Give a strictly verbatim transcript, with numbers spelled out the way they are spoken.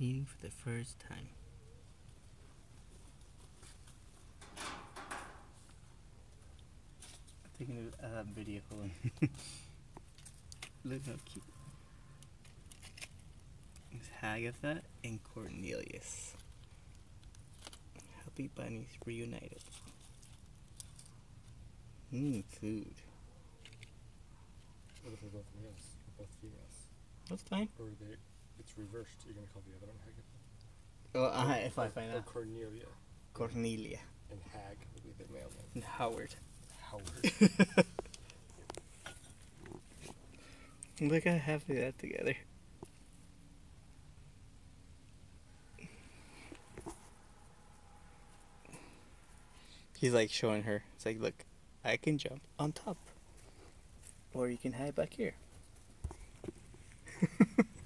meeting for the first time. I'm thinking of a uh, video. Look how cute. It's Hagatha and Cornelius. Happy bunnies reunited. Mmm, food. What if they're both males or both females? That's fine. Or they, it's reversed. You're gonna call the other one Hagatha. Oh, uh, if I find Or out. Cornelia. Cornelia. And Hag would be the male name. And Howard. Howard. Look how happy they're together. He's like showing her. It's like, look, I can jump on top. Or you can hide back here.